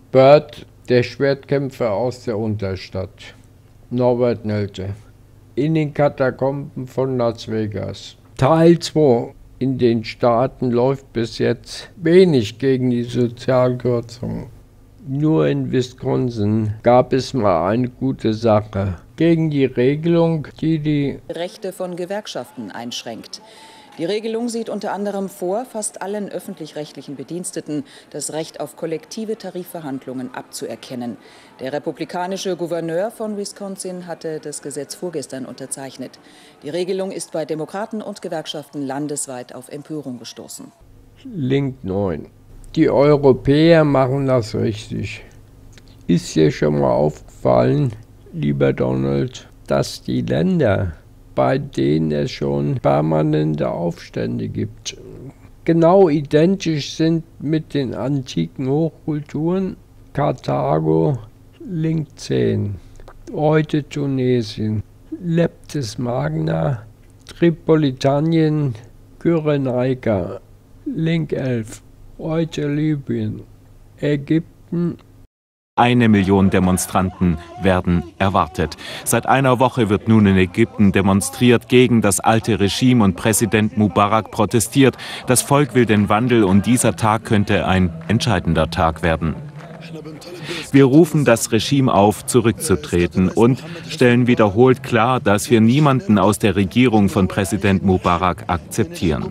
Bird, der Schwertkämpfer aus der Unterstadt. Norbert Nelte. In den Katakomben von Las Vegas. Teil 2. In den Staaten läuft bis jetzt wenig gegen die Sozialkürzungen. Nur in Wisconsin gab es mal eine gute Sache gegen die Regelung, die die Rechte von Gewerkschaften einschränkt. Die Regelung sieht unter anderem vor, fast allen öffentlich-rechtlichen Bediensteten das Recht auf kollektive Tarifverhandlungen abzuerkennen. Der republikanische Gouverneur von Wisconsin hatte das Gesetz vorgestern unterzeichnet. Die Regelung ist bei Demokraten und Gewerkschaften landesweit auf Empörung gestoßen. Link 9. Die Europäer machen das richtig. Ist dir schon mal aufgefallen, lieber Donald, dass die Länder, bei denen es schon permanente Aufstände gibt, genau identisch sind mit den antiken Hochkulturen? Karthago, Link 10, heute Tunesien, Leptis Magna, Tripolitanien, Kyrenaika, Link 11, heute Libyen, Ägypten. 1 Million Demonstranten werden erwartet. Seit einer Woche wird nun in Ägypten demonstriert gegen das alte Regime und Präsident Mubarak protestiert. Das Volk will den Wandel und dieser Tag könnte ein entscheidender Tag werden. Wir rufen das Regime auf, zurückzutreten und stellen wiederholt klar, dass wir niemanden aus der Regierung von Präsident Mubarak akzeptieren.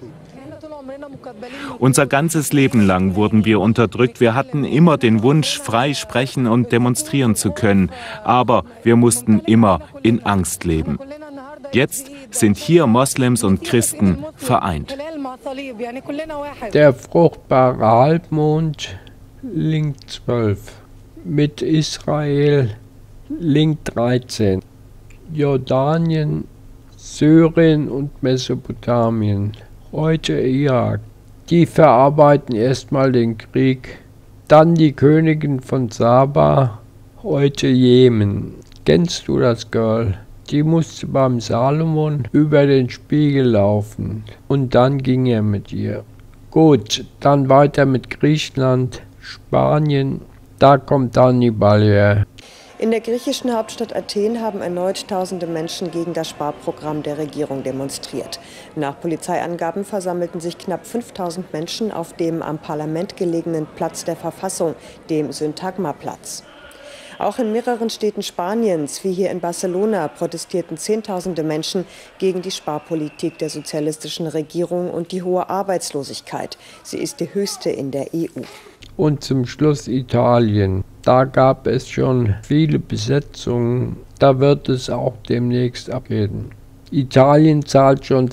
Unser ganzes Leben lang wurden wir unterdrückt. Wir hatten immer den Wunsch, frei sprechen und demonstrieren zu können. Aber wir mussten immer in Angst leben. Jetzt sind hier Moslems und Christen vereint. Der fruchtbare Halbmond, Link 12. Mit Israel, Link 13. Jordanien, Syrien und Mesopotamien. Heute Irak. Die verarbeiten erstmal den Krieg. Dann die Königin von Saba. Heute Jemen. Kennst du das Girl? Die musste beim Salomon über den Spiegel laufen. Und dann ging er mit ihr. Gut, dann weiter mit Griechenland, Spanien. Da kommt Hannibal her. In der griechischen Hauptstadt Athen haben erneut tausende Menschen gegen das Sparprogramm der Regierung demonstriert. Nach Polizeiangaben versammelten sich knapp 5000 Menschen auf dem am Parlament gelegenen Platz der Verfassung, dem Syntagma-Platz. Auch in mehreren Städten Spaniens, wie hier in Barcelona, protestierten Zehntausende Menschen gegen die Sparpolitik der sozialistischen Regierung und die hohe Arbeitslosigkeit. Sie ist die höchste in der EU. Und zum Schluss Italien. Da gab es schon viele Besetzungen. Da wird es auch demnächst abgehen. Italien zahlt schon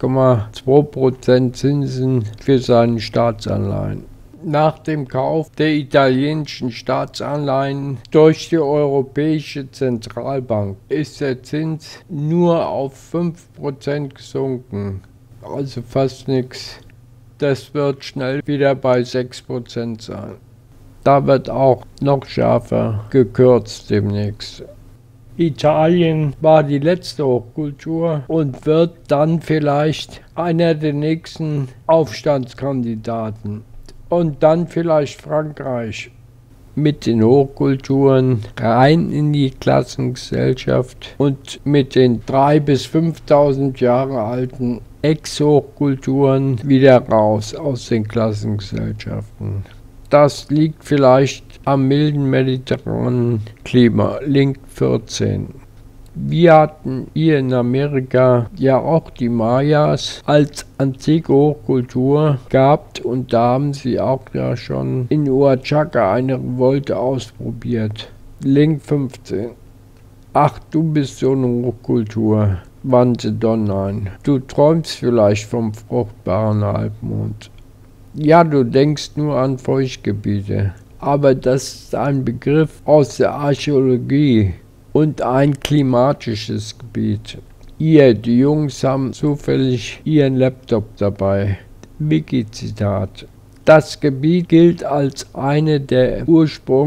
6,2% Zinsen für seine Staatsanleihen. Nach dem Kauf der italienischen Staatsanleihen durch die Europäische Zentralbank ist der Zins nur auf 5% gesunken. Also fast nichts. Das wird schnell wieder bei 6% sein. Da wird auch noch schärfer gekürzt demnächst. Italien war die letzte Hochkultur und wird dann vielleicht einer der nächsten Aufstandskandidaten. Und dann vielleicht Frankreich mit den Hochkulturen rein in die Klassengesellschaft und mit den 3.000 bis 5.000 Jahre alten Ex-Hochkulturen wieder raus aus den Klassengesellschaften. Das liegt vielleicht am milden mediterranen Klima, Link 14. Wir hatten hier in Amerika ja auch die Mayas als antike Hochkultur gehabt und da haben sie auch ja schon in Oaxaca eine Revolte ausprobiert. Link 15. Ach, du bist so eine Hochkultur, wandte Don ein. Du träumst vielleicht vom fruchtbaren Halbmond. Ja, du denkst nur an Feuchtgebiete, aber das ist ein Begriff aus der Archäologie und ein klimatisches Gebiet. Ihr, die Jungs, haben zufällig ihren Laptop dabei. Wiki-Zitat. Das Gebiet gilt als eine der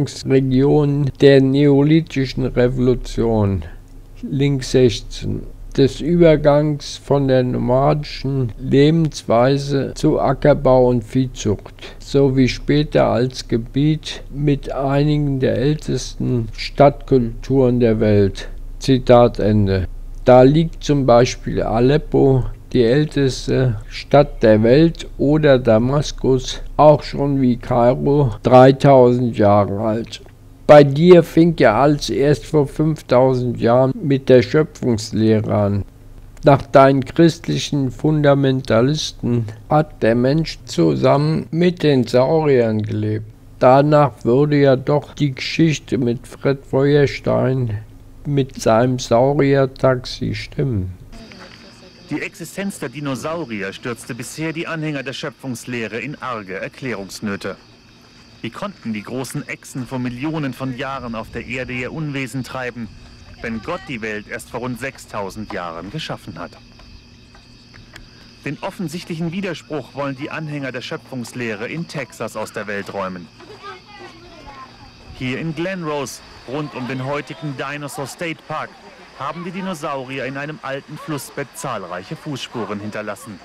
Ursprungsregionen der Neolithischen Revolution. Link 16. des Übergangs von der nomadischen Lebensweise zu Ackerbau und Viehzucht, sowie später als Gebiet mit einigen der ältesten Stadtkulturen der Welt. Zitat Ende. Da liegt zum Beispiel Aleppo, die älteste Stadt der Welt, oder Damaskus, auch schon wie Kairo, 3000 Jahre alt. Bei dir fing ja alles erst vor 5000 Jahren mit der Schöpfungslehre an. Nach deinen christlichen Fundamentalisten hat der Mensch zusammen mit den Sauriern gelebt. Danach würde ja doch die Geschichte mit Fred Feuerstein mit seinem Saurier-Taxi stimmen. Die Existenz der Dinosaurier stürzte bisher die Anhänger der Schöpfungslehre in arge Erklärungsnöte. Wie konnten die großen Echsen vor Millionen von Jahren auf der Erde ihr Unwesen treiben, wenn Gott die Welt erst vor rund 6000 Jahren geschaffen hat? Den offensichtlichen Widerspruch wollen die Anhänger der Schöpfungslehre in Texas aus der Welt räumen. Hier in Glen Rose, rund um den heutigen Dinosaur State Park, haben die Dinosaurier in einem alten Flussbett zahlreiche Fußspuren hinterlassen.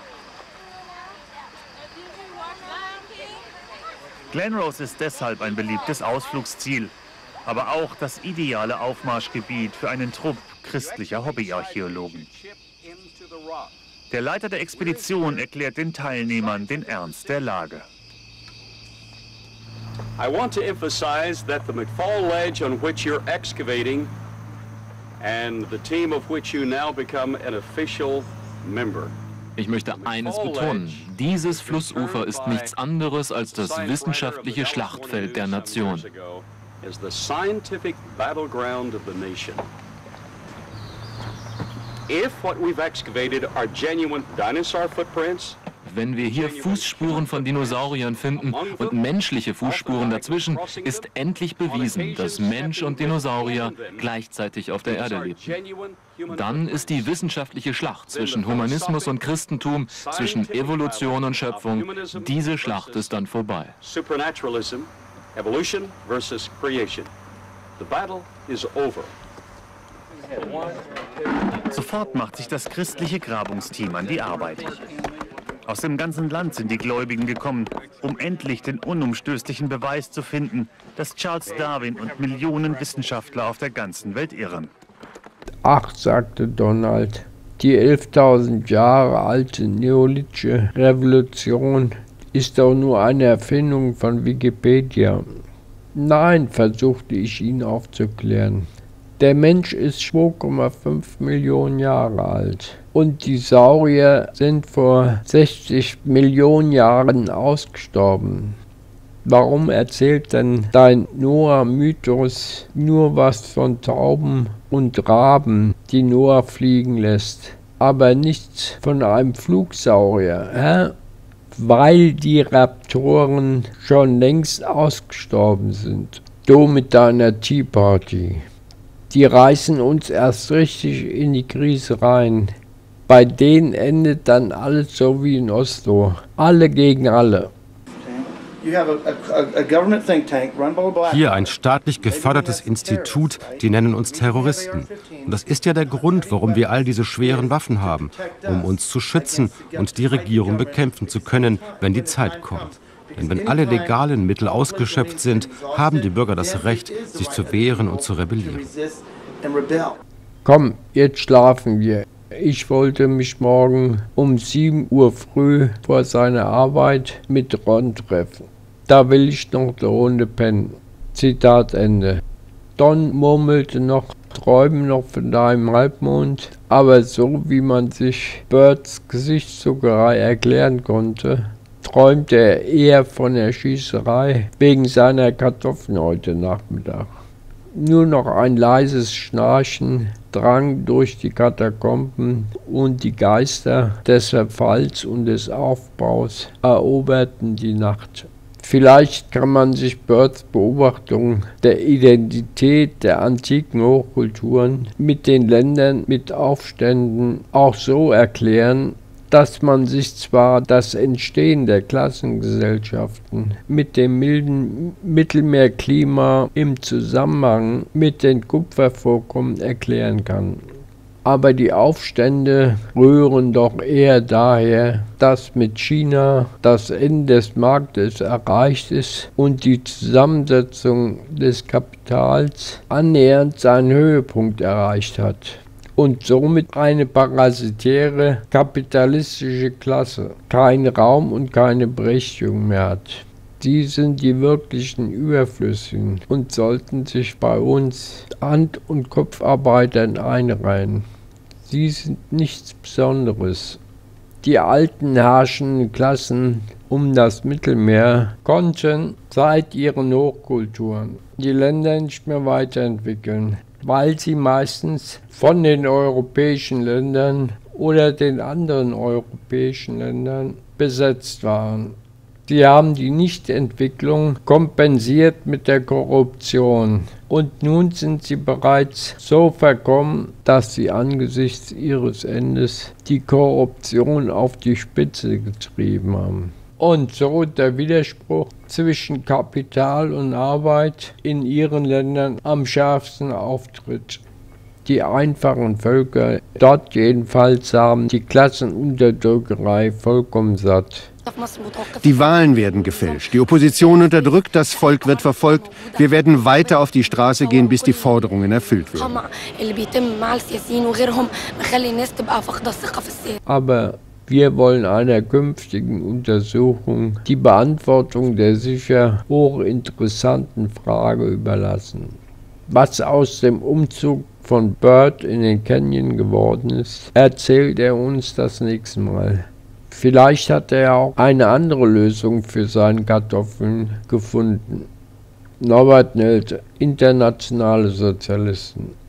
Glen Rose ist deshalb ein beliebtes Ausflugsziel, aber auch das ideale Aufmarschgebiet für einen Trupp christlicher Hobbyarchäologen. Der Leiter der Expedition erklärt den Teilnehmern den Ernst der Lage. I want to emphasize that the McFall ledge on which you're excavating and the team of which you now become an official member. Ich möchte eines betonen. Dieses Flussufer ist nichts anderes als das wissenschaftliche Schlachtfeld der Nation. Wenn wir hier Fußspuren von Dinosauriern finden und menschliche Fußspuren dazwischen, ist endlich bewiesen, dass Mensch und Dinosaurier gleichzeitig auf der Erde lebten. Dann ist die wissenschaftliche Schlacht zwischen Humanismus und Christentum, zwischen Evolution und Schöpfung, diese Schlacht ist dann vorbei. Sofort macht sich das christliche Grabungsteam an die Arbeit. Aus dem ganzen Land sind die Gläubigen gekommen, um endlich den unumstößlichen Beweis zu finden, dass Charles Darwin und Millionen Wissenschaftler auf der ganzen Welt irren. Ach, sagte Donald, die 11.000 Jahre alte neolithische Revolution ist doch nur eine Erfindung von Wikipedia. Nein, versuchte ich ihn aufzuklären. Der Mensch ist 2,5 Millionen Jahre alt und die Saurier sind vor 60 Millionen Jahren ausgestorben. Warum erzählt denn dein Noah-Mythos nur was von Tauben und Raben, die Noah fliegen lässt, aber nichts von einem Flugsaurier, hä? Weil die Raptoren schon längst ausgestorben sind. Du mit deiner Tea Party. Die reißen uns erst richtig in die Krise rein. Bei denen endet dann alles so wie in Oslo. Alle gegen alle. Hier ein staatlich gefördertes Institut, die nennen uns Terroristen. Und das ist ja der Grund, warum wir all diese schweren Waffen haben, um uns zu schützen und die Regierung bekämpfen zu können, wenn die Zeit kommt. Denn wenn alle legalen Mittel ausgeschöpft sind, haben die Bürger das Recht, sich zu wehren und zu rebellieren. Komm, jetzt schlafen wir. Ich wollte mich morgen um 7 Uhr früh vor seiner Arbeit mit Ron treffen. Da will ich noch eine Runde pennen. Zitat Ende. Don murmelte noch, träumen noch von deinem Halbmond, aber so wie man sich Birds Gesichtszuckerei erklären konnte, träumte er eher von der Schießerei wegen seiner Kartoffeln heute Nachmittag. Nur noch ein leises Schnarchen drang durch die Katakomben und die Geister des Verfalls und des Aufbaus eroberten die Nacht. Vielleicht kann man sich Birds Beobachtung der Identität der antiken Hochkulturen mit den Ländern mit Aufständen auch so erklären, dass man sich zwar das Entstehen der Klassengesellschaften mit dem milden Mittelmeerklima im Zusammenhang mit den Kupfervorkommen erklären kann. Aber die Aufstände rühren doch eher daher, dass mit China das Ende des Marktes erreicht ist und die Zusammensetzung des Kapitals annähernd seinen Höhepunkt erreicht hat. Und somit eine parasitäre kapitalistische Klasse keinen Raum und keine Berechtigung mehr hat. Sie sind die wirklichen Überflüssigen und sollten sich bei uns Hand- und Kopfarbeitern einreihen. Sie sind nichts Besonderes. Die alten herrschenden Klassen um das Mittelmeer konnten seit ihren Hochkulturen die Länder nicht mehr weiterentwickeln, weil sie meistens von den europäischen Ländern oder den anderen europäischen Ländern besetzt waren. Sie haben die Nichtentwicklung kompensiert mit der Korruption. Und nun sind sie bereits so verkommen, dass sie angesichts ihres Endes die Korruption auf die Spitze getrieben haben. Und so der Widerspruch zwischen Kapital und Arbeit in ihren Ländern am schärfsten auftritt. Die einfachen Völker, dort jedenfalls, haben die Klassenunterdrückerei vollkommen satt. Die Wahlen werden gefälscht, die Opposition unterdrückt, das Volk wird verfolgt. Wir werden weiter auf die Straße gehen, bis die Forderungen erfüllt werden. Aber wir wollen einer künftigen Untersuchung die Beantwortung der sicher hochinteressanten Frage überlassen. Was aus dem Umzug von Byrd in den Canyon geworden ist, erzählt er uns das nächste Mal. Vielleicht hat er auch eine andere Lösung für seine Kartoffeln gefunden. Norbert Nelte, Internationale Sozialisten.